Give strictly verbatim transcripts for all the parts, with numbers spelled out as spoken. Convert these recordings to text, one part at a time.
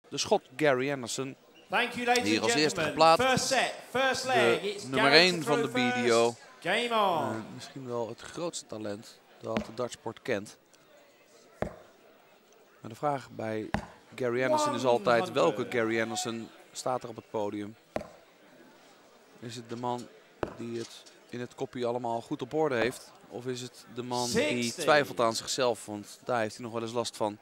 de schot Gary Anderson. Thank you, ladies Hier and als eerste gentlemen. geplaatst. First set, first leg. De It's nummer Gary één to van de throw B D O. first. Game on. Uh, misschien wel het grootste talent dat de dartsport kent. Maar de vraag bij Gary Anderson is altijd: welke Gary Anderson staat er op het podium? Is het de man die het in het kopje allemaal goed op orde heeft? Of is het de man die twijfelt aan zichzelf? Want daar heeft hij nog wel eens last van.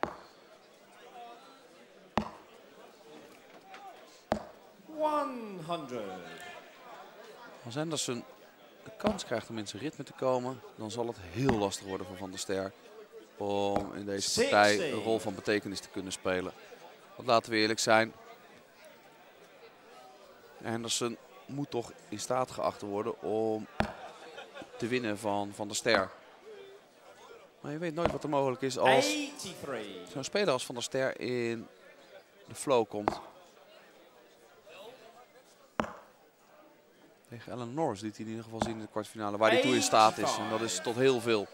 honderd. Als Anderson de kans krijgt om in zijn ritme te komen, dan zal het heel lastig worden voor Van der Ster om in deze partij een rol van betekenis te kunnen spelen. Want laten we eerlijk zijn, Anderson moet toch in staat geacht worden om te winnen van Van der Ster. Maar je weet nooit wat er mogelijk is als zo'n speler als Van der Ster in de flow komt. Tegen Alan Norris liet hij in ieder geval zien in de kwartfinale waar hij toe in staat is. En dat is tot heel veel.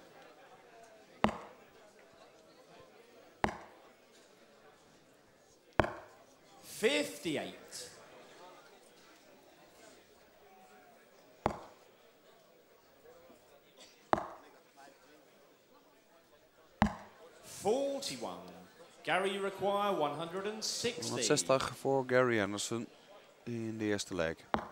vijfenvijftig. forty-one. Gary require honderdzestig. honderdzestig voor Gary Anderson in de eerste leg.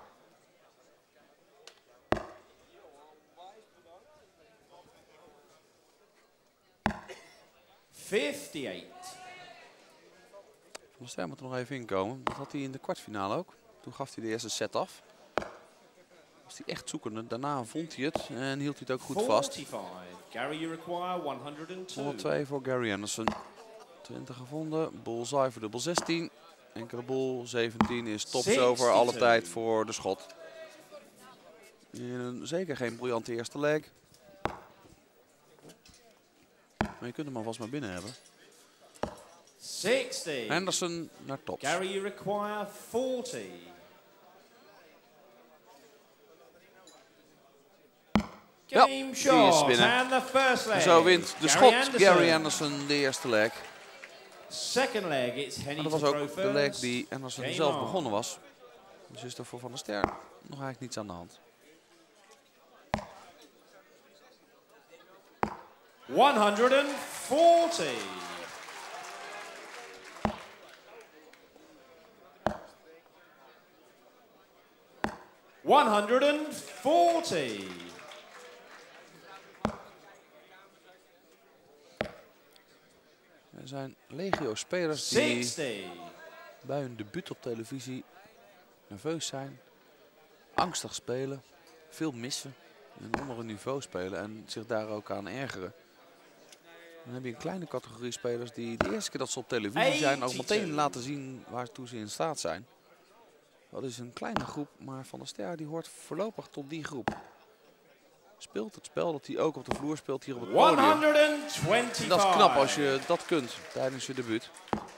vijfenvijftig. Van der Ster moet er nog even inkomen. Dat had hij in de kwartfinale ook. Toen gaf hij de eerste set af. Was hij echt zoekende. Daarna vond hij het en hield hij het ook goed vast. vijfenveertig. Gary, you require honderdtwee. honderdtwee voor Gary Anderson. twintig gevonden. Bullseye voor dubbel zestien. Enkele boel. zeventien is tops over alle tijd voor de schot. In een, zeker geen briljante eerste leg. Maar je kunt hem alvast maar binnen hebben. zestig. Anderson naar tops. Gary, you require veertig. Ja, die is binnen. Zo wint de schot Gary Anderson de eerste leg. Second leg, it's Henny. Maar dat was ook de leg die Anderson zelf begonnen was. Dus is er voor Van der Ster nog eigenlijk niets aan de hand. honderdveertig. honderdveertig. Er zijn legio spelers die zestig. Bij hun debuut op televisie nerveus zijn, angstig spelen, veel missen en onder een niveau spelen en zich daar ook aan ergeren. Dan heb je een kleine categorie spelers die de eerste keer dat ze op televisie zijn ook meteen laten zien waartoe ze in staat zijn. Dat is een kleine groep, maar Van der Ster die hoort voorlopig tot die groep. Speelt het spel dat hij ook op de vloer speelt hier op het podium. honderdvijfentwintig. Dat is knap als je dat kunt tijdens je debuut.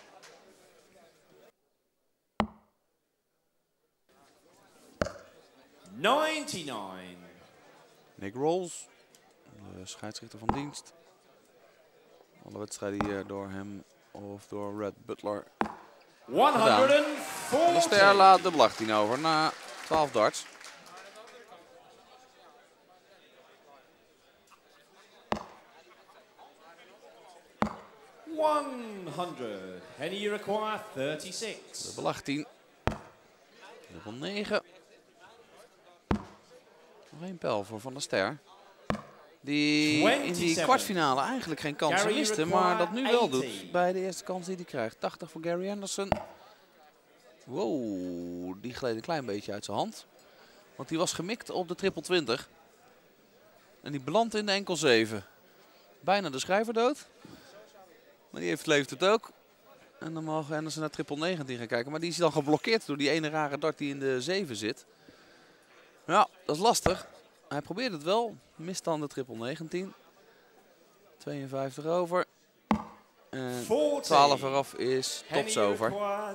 negenennegentig. Nick Rolls, de scheidsrechter van dienst. Alle wedstrijden hier door hem of door Red Butler. honderdveertig. Van der Ster laat dubbel achttien over na twaalf darts. honderd. Henny, you require drieëndertig. Dubbel achttien. Dubbel negen. Nog één pijl voor Van der Ster. Die in die kwartfinale eigenlijk geen kansen miste, maar dat nu wel doet bij de eerste kans die hij krijgt. tachtig voor Gary Anderson. Wow, die gleed een klein beetje uit zijn hand. Want die was gemikt op de triple twintig. En die belandt in de enkel zeven. Bijna de schrijver dood. Maar die heeft leeft het ook. En dan mag Anderson naar triple negentien gaan kijken. Maar die is dan geblokkeerd door die ene rare dart die in de zeven zit. Ja, dat is lastig. Hij probeert het wel. Mist dan de triple negentien. tweeënvijftig over. En twaalf eraf is tops over.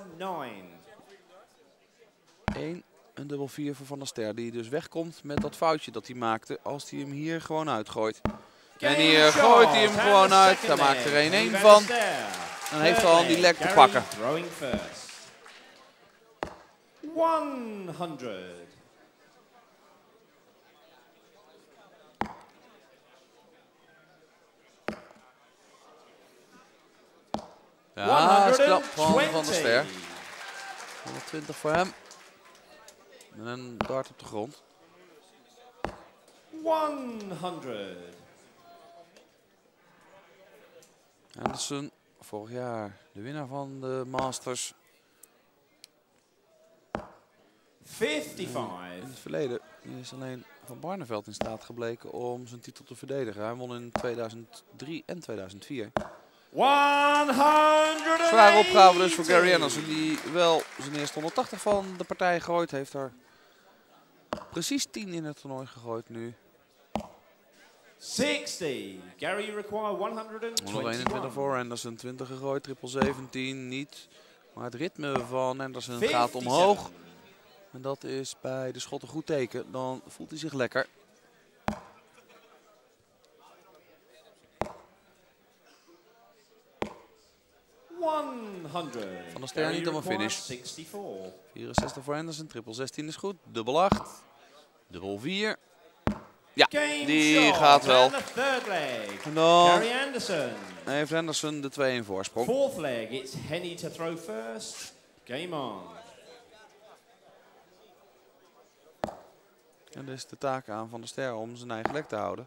één. Een dubbel vier voor Van der Ster. Die dus wegkomt met dat foutje dat hij maakte. Als hij hem hier gewoon uitgooit. En hier gooit hij hem gewoon uit. Daar maakt er één-één van. En heeft al die leg te pakken. Throwing first. honderd. Ja, dat is knap van Van der Ster. honderdtwintig voor hem. En een dart op de grond. honderd. Anderson, vorig jaar de winnaar van de Masters. vijfenvijftig. In het verleden is alleen Van Barneveld in staat gebleken om zijn titel te verdedigen. Hij won in tweeduizend drie en tweeduizend vier. honderdtachtig. Zware opgave dus voor Gary Anderson, die wel zijn eerste honderdtachtig van de partij gegooid heeft. Er precies tien in het toernooi gegooid nu. zestig. Gary require honderdeenentwintig. honderdeenentwintig voor Anderson, twintig gegooid, triple zeventien niet. Maar het ritme van Anderson gaat vijfenzeventig. omhoog. En dat is bij de schot een goed teken. Dan voelt hij zich lekker. honderd. Van der Ster niet helemaal finish. vierenzestig. vierenzestig voor Anderson, triple zestien is goed. Dubbel acht. Dubbel vier. Ja, die gaat wel. En dan Gary Anderson. heeft Anderson de twee in voorsprong. Fourth leg, it's Henny to throw first. Game on. En dus de taak aan Van der Ster om zijn eigen lek te houden.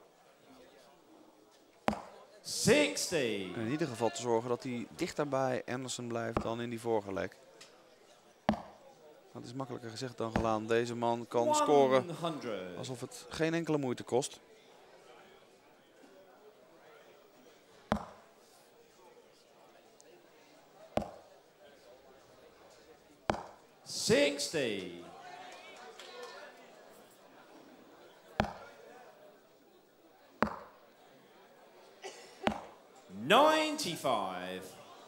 zestig. En in ieder geval te zorgen dat hij dichter bij Anderson blijft dan in die vorige lek. Dat is makkelijker gezegd dan gedaan. Deze man kan scoren honderd. alsof het geen enkele moeite kost. zestig. negenennegentig.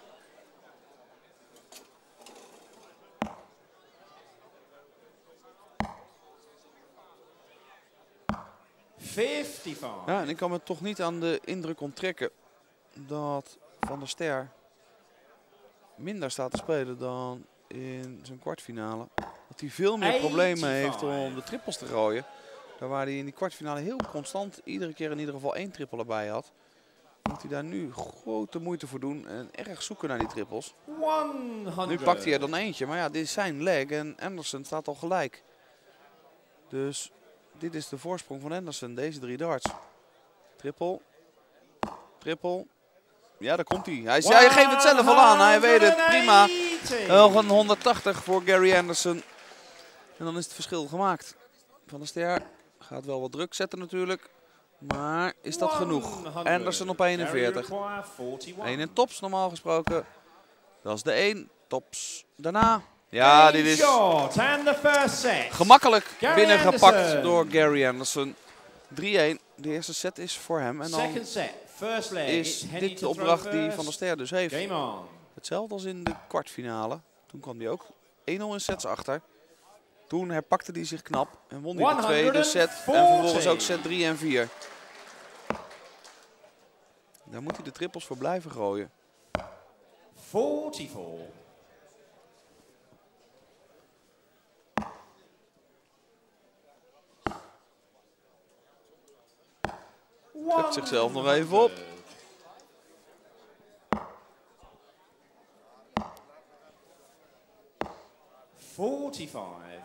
vijfenvijftig. Ja, en ik kan me toch niet aan de indruk onttrekken dat Van der Ster minder staat te spelen dan in zijn kwartfinale. Dat hij veel meer problemen heeft om de trippels te gooien. Daar waar hij in die kwartfinale heel constant iedere keer in ieder geval één trippel erbij had. Moet hij daar nu grote moeite voor doen en erg zoeken naar die trippels. honderd. Nu pakt hij er dan eentje, maar ja, dit is zijn leg en Anderson staat al gelijk. Dus dit is de voorsprong van Anderson, deze drie darts. Triple, triple. Ja, daar komt hij. Hij, hij geeft het zelf al aan, hij weet het, prima. Nog een honderdtachtig voor Gary Anderson. En dan is het verschil gemaakt. Van der Ster gaat wel wat druk zetten natuurlijk. Maar is dat genoeg? Anderson op eenenveertig. één in tops normaal gesproken. Dat is de één. Tops daarna. Ja, dit is gemakkelijk binnengepakt door Gary Anderson. drie-één. De eerste set is voor hem. En dan is dit de opdracht die Van der Ster dus heeft. Hetzelfde als in de kwartfinale. Toen kwam hij ook één nul in sets achter. Toen herpakte hij zich knap en won hij de tweede set. En vervolgens ook set drie en vier. Daar moet hij de trippels voor blijven gooien. vierenveertig. Zet zichzelf nog even op. vijfenveertig.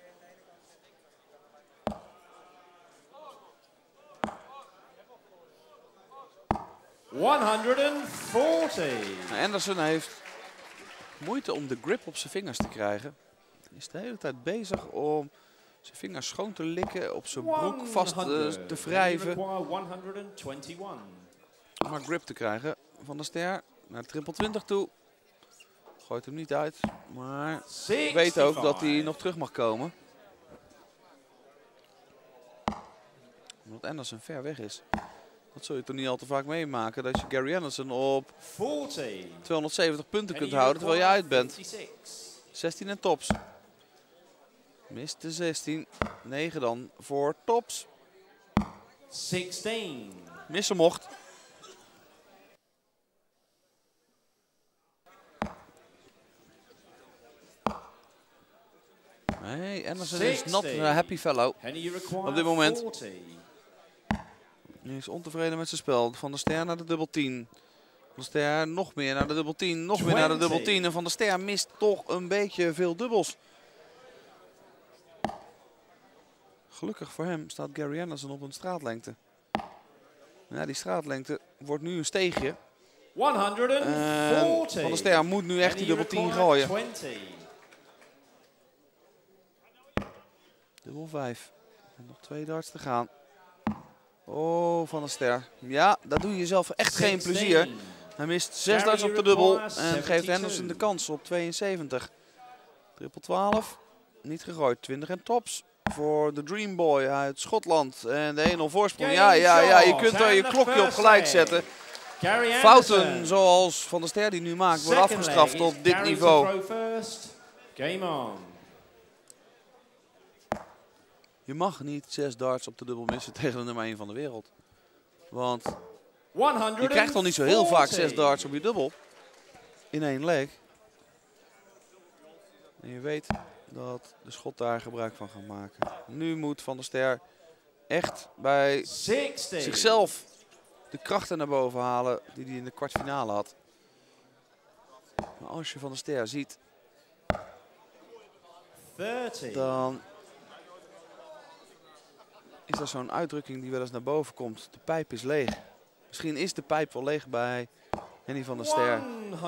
honderdveertig. Anderson heeft moeite om de grip op zijn vingers te krijgen. Hij is de hele tijd bezig om zijn vingers schoon te likken, op zijn broek vast uh, te wrijven. Om maar grip te krijgen. Van der Ster naar triple twintig toe. Gooit hem niet uit, maar weet ook dat hij nog terug mag komen. Omdat Anderson ver weg is. Dat zul je toch niet al te vaak meemaken, dat je Gary Anderson op tweehonderdzeventig punten kunt houden terwijl je uit bent. zestien en tops. Mist de zestien. negen dan voor tops. zestien. Missen mocht. Nee, Anderson is not a happy fellow op dit moment. Hij is ontevreden met zijn spel. Van der Ster naar de dubbel tien. Van der Ster nog meer naar de dubbel tien. Nog meer naar de dubbel tien. En Van der Ster mist toch een beetje veel dubbels. Gelukkig voor hem staat Gary Anderson op een straatlengte. Ja, die straatlengte wordt nu een steegje. En Van der Ster moet nu echt die dubbel tien gooien. Dubbel vijf. En nog twee darts te gaan. Oh, Van der Ster. Ja, daar doe je jezelf echt geen plezier. Hij mist zes darts op de dubbel en geeft Anderson de kans op tweeënzeventig. Triple twaalf. Niet gegooid. twintig en tops voor de Dream Boy uit Schotland. En de een nul voorsprong. Ja, ja, ja. Je kunt er je klokje op gelijk zetten. Fouten zoals Van der Ster die nu maakt worden afgestraft op dit niveau. Je mag niet zes darts op de dubbel missen tegen de nummer één van de wereld. Want je krijgt al niet zo heel vaak zes darts op je dubbel. In één leg. En je weet dat de Schot daar gebruik van gaat maken. Nu moet Van der Ster echt bij zichzelf de krachten naar boven halen die hij in de kwartfinale had. Maar als je Van der Ster ziet, dan is er zo'n uitdrukking die wel eens naar boven komt. De pijp is leeg. Misschien is de pijp wel leeg bij Henny van der Ster.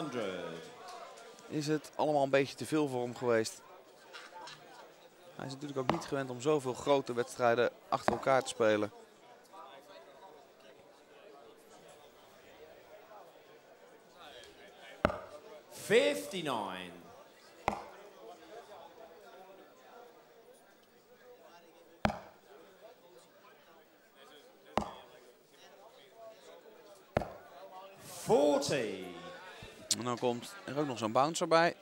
Is het allemaal een beetje te veel voor hem geweest. Hij is natuurlijk ook niet gewend om zoveel grote wedstrijden achter elkaar te spelen. vijfenvijftig. veertig. En dan komt er ook nog zo'n bouncer bij.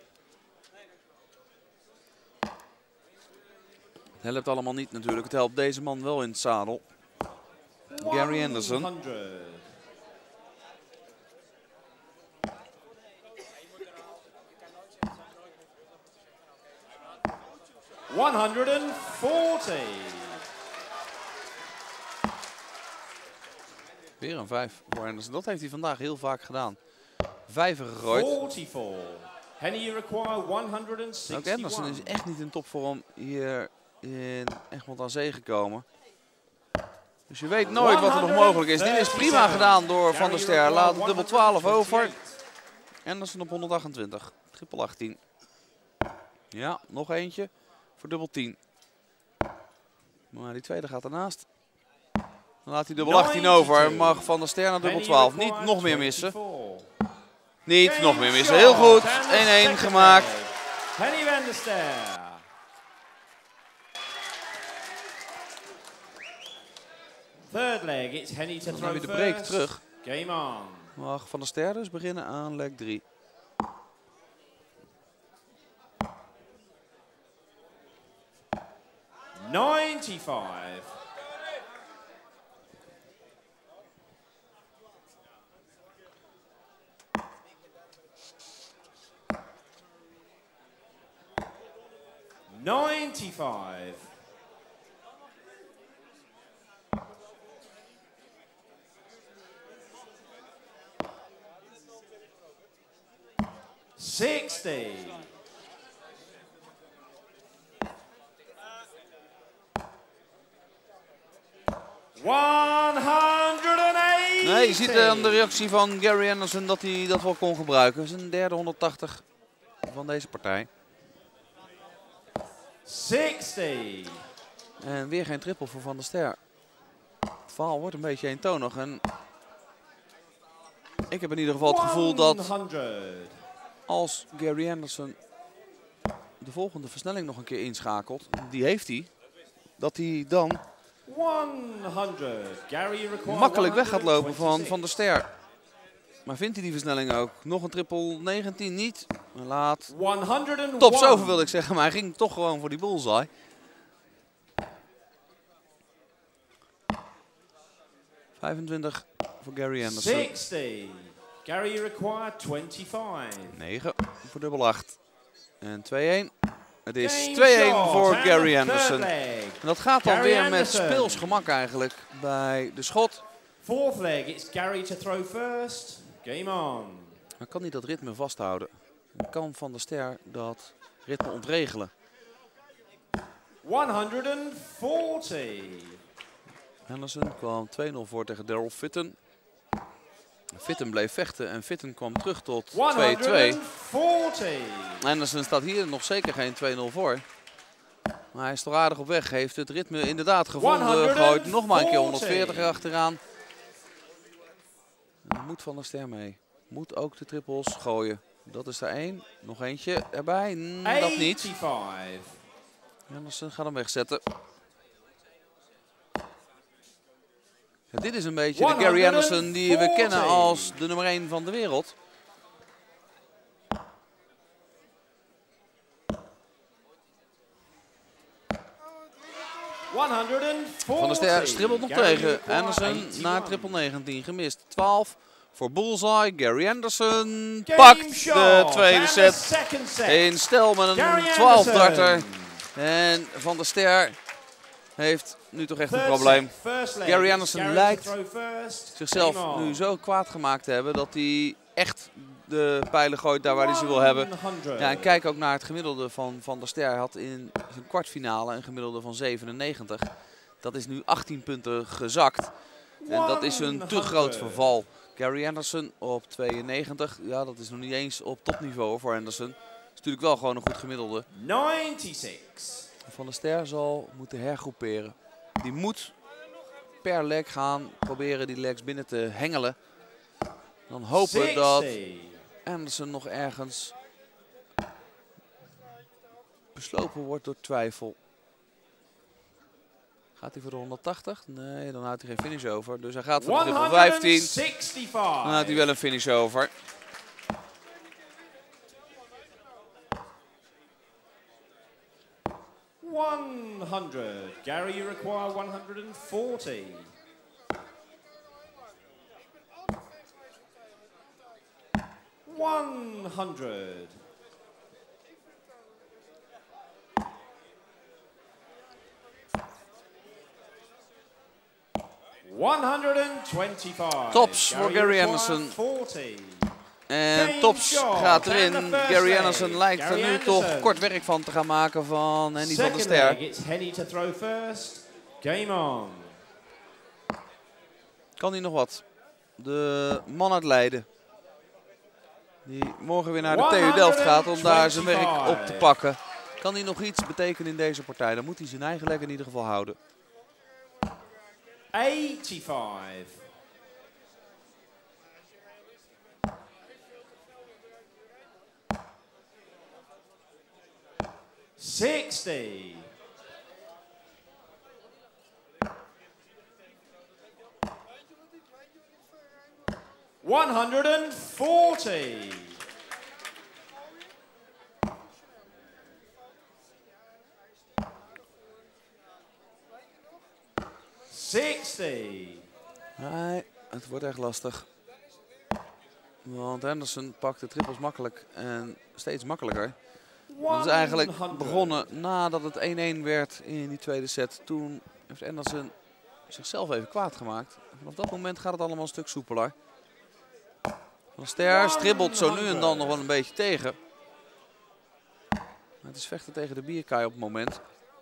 Het helpt allemaal niet natuurlijk. Het helpt deze man wel in het zadel. Gary Anderson. honderd. honderdveertig. Weer een vijf voor Anderson. Dat heeft hij vandaag heel vaak gedaan. Vijven gegooid. Ook Anderson is echt niet in topvorm hier in Egmond aan Zee gekomen. Dus je weet nooit wat er nog mogelijk is. Dit is prima gedaan door Van der Ster. Laat dubbel twaalf over. Anderson op honderdachtentwintig. Triple achttien. Ja, nog eentje voor dubbel tien. Maar die tweede gaat ernaast. Dan laat hij dubbel achttien over. Mag Van der Ster naar dubbel twaalf. Niet nog meer missen. Niet nog meer missen. Heel goed. één-één gemaakt. Henny van der Ster. Third leg, it's Henny to Dan throw weer de break first. terug. Game on. Mag Van der Ster dus beginnen aan leg drie. ninety-five. ninety-five. sixty. honderdachtig. Nee, je ziet aan de reactie van Gary Anderson dat hij dat wel kon gebruiken. Zijn derde honderdtachtig van deze partij. zestig. En weer geen triple voor Van der Ster. Het verhaal wordt een beetje eentonig. En ik heb in ieder geval het gevoel dat honderd. als Gary Anderson de volgende versnelling nog een keer inschakelt, die heeft hij, dat hij dan honderd. Gary makkelijk weg gaat lopen van Van der Ster. Maar vindt hij die versnelling ook? Nog een triple negentien niet. Laat honderdéén. tops over wilde ik zeggen, maar hij ging toch gewoon voor die bullseye. vijfentwintig voor Gary Anderson. zestig. Gary required vijfentwintig. negen voor dubbel acht. En twee-één. Het is twee-een voor Gary Anderson. En dat gaat dan weer met speels gemak eigenlijk bij de schot. Fourth leg, it's Gary to throw first. Game on. Dan kan hij dat ritme vasthouden. Dan kan Van der Ster dat ritme ontregelen. honderdveertig. Anderson kwam twee-nul voor tegen Daryl Fitton. Fitton bleef vechten en Fitton kwam terug tot twee-twee. Anderson staat hier nog zeker geen twee-nul voor. Maar hij is toch aardig op weg. Heeft het ritme inderdaad gevonden. Gooit nog maar een keer honderdveertig erachteraan. En moet Van der Ster mee. Moet ook de trippels gooien. Dat is er één. Nog eentje erbij. Mm, dat niet. Anderson gaat hem wegzetten. Ja, dit is een beetje de Gary Anderson die we kennen als de nummer één van de wereld. Van der Ster stribbelt nog tegen. Anderson naar triple negentien gemist. twaalf voor Bullseye. Gary Anderson pakt de tweede set in stijl met een twaalf-darter. En Van der Ster heeft nu toch echt een probleem. Gary Anderson lijkt zichzelf nu zo kwaad gemaakt te hebben dat hij echt de pijlen gooit daar waar hij ze wil hebben. Ja, en kijk ook naar het gemiddelde van Van der Ster. Hij had in zijn kwartfinale een gemiddelde van zevenennegentig. Dat is nu achttien punten gezakt. En dat is een te groot verval. Gary Anderson op tweeënnegentig. Ja, dat is nog niet eens op topniveau voor Anderson. Dat is natuurlijk wel gewoon een goed gemiddelde. negenenzestig. Van der Ster zal moeten hergroeperen. Die moet per leg gaan proberen die legs binnen te hengelen. Dan hopen dat Anderson nog ergens beslopen wordt door twijfel. Gaat hij voor de honderdtachtig? Nee, dan houdt hij geen finish over. Dus hij gaat voor de triple vijftien. Dan houdt hij wel een finish over. honderd. Gary, you require honderdveertig. honderd. honderdvijfentwintig. Tops voor Gary Anderson. En tops gaat erin. Gary Anderson lijkt er nu toch kort werk van te gaan maken van Henny van der Ster. Kan hij nog wat? De man uit Leiden. Die morgen weer naar de T U Delft gaat om daar zijn werk op te pakken. Kan hij nog iets betekenen in deze partij? Dan moet hij zijn eigen leg in ieder geval houden. eenennegentig. zestig. honderdveertig. zestig. Nee, het wordt echt lastig. Want Anderson pakt de trippels makkelijk en steeds makkelijker. Dat is eigenlijk begonnen nadat het één-één werd in die tweede set. Toen heeft Anderson zichzelf even kwaad gemaakt. Vanaf dat moment gaat het allemaal een stuk soepeler. Van Ster stribbelt zo nu en dan nog wel een beetje tegen. Het is vechten tegen de bierkaai op het moment.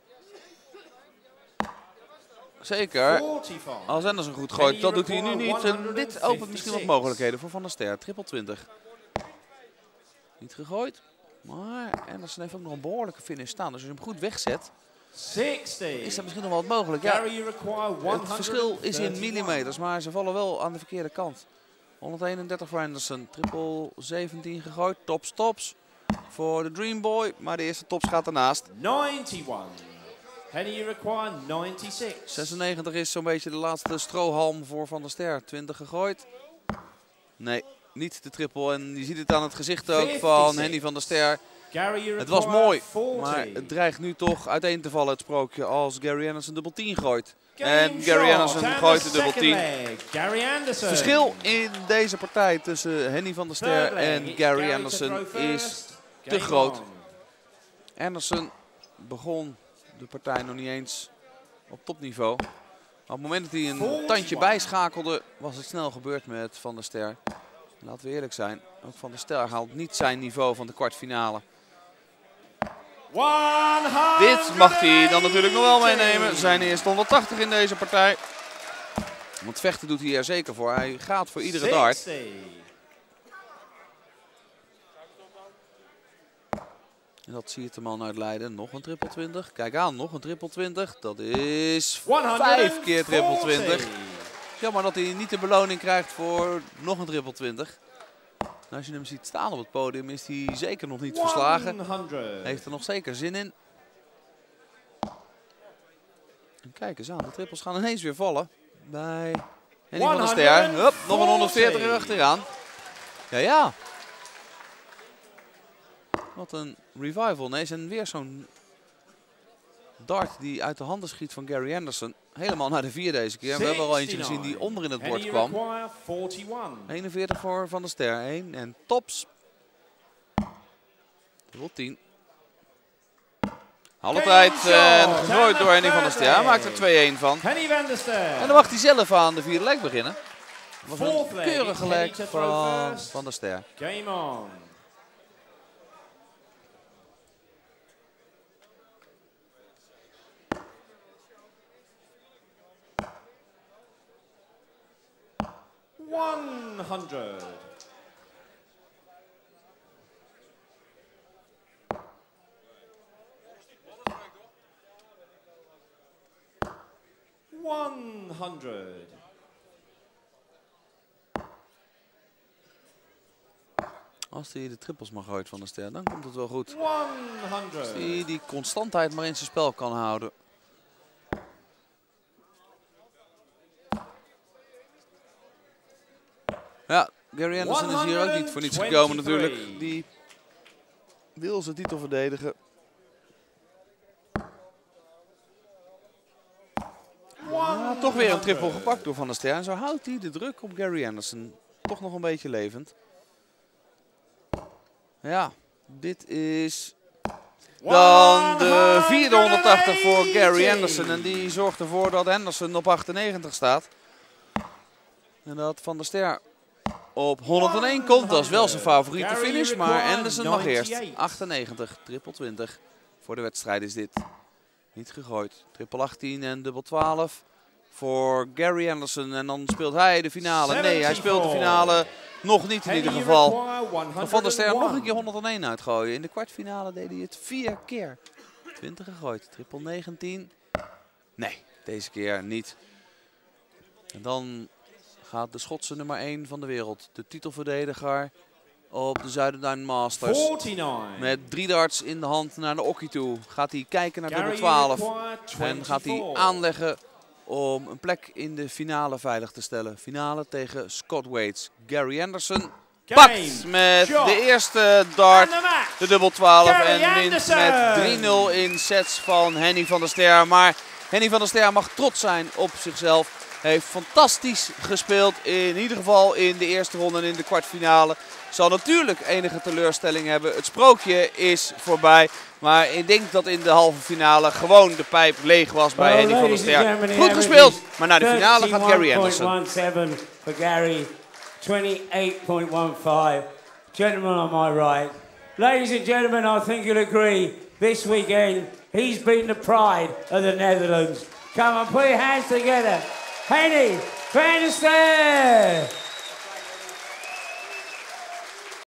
Zeker. Als Anderson goed gooit, dat doet hij nu niet. En dit opent misschien wat mogelijkheden voor Van der Ster. Triple twintig. Niet gegooid. Maar Anderson heeft ook nog een behoorlijke finish staan. Dus als je hem goed wegzet, is er misschien nog wel wat mogelijk. Ja, het verschil is in millimeters, maar ze vallen wel aan de verkeerde kant. honderdeenendertig voor Anderson. Triple zeventien gegooid. Tops, tops. Voor de Dream Boy. Maar de eerste tops gaat ernaast. eenennegentig. Henny, you require negenenzestig. zesennegentig is zo'n beetje de laatste strohalm voor Van der Ster. twintig gegooid. Nee, niet de triple. En je ziet het aan het gezicht ook van Henny van der Ster. Het was mooi, maar het dreigt nu toch uiteen te vallen, het sprookje, als Gary Anderson dubbel tien gooit. En Gary Anderson gooit de dubbel tien. Het verschil in deze partij tussen Henny van der Ster en Gary Anderson is te groot. Anderson begon de partij nog niet eens op topniveau. Maar op het moment dat hij een tandje bijschakelde, was het snel gebeurd met Van der Ster. Laten we eerlijk zijn, ook Van der Ster haalt niet zijn niveau van de kwartfinale. Dit mag hij dan natuurlijk nog wel meenemen. Zijn eerste honderdtachtig in deze partij. Want vechten doet hij er zeker voor. Hij gaat voor iedere dart. En dat zie je de man uit Leiden. Nog een triple twintig. Kijk aan, nog een triple twintig. Dat is vijf keer triple twintig. Jammer dat hij niet de beloning krijgt voor nog een triple twintig. En als je hem ziet staan op het podium is hij zeker nog niet verslagen. Heeft er nog zeker zin in. En kijk eens aan, de trippels gaan ineens weer vallen. Bij Henny van der Ster. Hup, nog een honderdveertig erachteraan. Ja, ja. Wat een revival. Nee, en weer zo'n dart die uit de handen schiet van Gary Anderson. Helemaal naar de vier deze keer. We hebben er al eentje gezien die onder in het bord kwam. eenenveertig voor Van der Ster. één en tops. Dubbel tien. Alle tijd en gegooid door Henny van der Ster. Hij maakt er twee-een van. En dan mag hij zelf aan de vierde leg beginnen. Dat was een keurige leg van Van der Ster. Game on. one hundred. one hundred. Als hij de trippels maar gooit van der Ster, dan komt het wel goed. honderd. Als hij die constantheid maar in zijn spel kan houden. Ja, Gary Anderson is hier ook niet voor niets gekomen natuurlijk. Die wil zijn titel verdedigen. Ja, toch weer een triple gepakt door Van der Ster. En zo houdt hij de druk op Gary Anderson toch nog een beetje levend. Ja, dit is dan de vierde honderdtachtig voor Gary Anderson. En die zorgt ervoor dat Anderson op achtennegentig staat. En dat Van der Ster op honderdéén komt. Dat is wel zijn favoriete finish, maar Anderson mag eerst. achtennegentig, triple twintig. Voor de wedstrijd is dit. Niet gegooid. Triple achttien en dubbel twaalf voor Gary Anderson. En dan speelt hij de finale. Nee, hij speelt de finale nog niet in ieder geval. Dan Van der Ster nog een keer honderdéén uitgooien. In de kwartfinale deed hij het vier keer. twintig gegooid. Triple negentien. Nee, deze keer niet. En dan gaat de Schotse nummer één van de wereld. De titelverdediger op de Zuiderduin Masters. forty-nine. Met drie darts in de hand naar de okkie toe. Gaat hij kijken naar dubbel twaalf. En gaat hij aanleggen om een plek in de finale veilig te stellen. Finale tegen Scott Waits. Gary Anderson pakt met de eerste dart de dubbel twaalf. En wint met drie nul in sets van Henny van der Ster. Maar Henny van der Ster mag trots zijn op zichzelf. Heeft fantastisch gespeeld, in ieder geval in de eerste ronde en in de kwartfinale. Zal natuurlijk enige teleurstelling hebben. Het sprookje is voorbij. Maar ik denk dat in de halve finale gewoon de pijp leeg was bij well, Henny van der Ster. Goed gespeeld, maar naar de finale gaat Gary Anderson. For Gary, twenty-eight point one five. Gentlemen on my right. Ladies and gentlemen, I think you'll agree. This weekend, he's been the pride of the Netherlands. Come on, put your hands together. Henny van der Ster!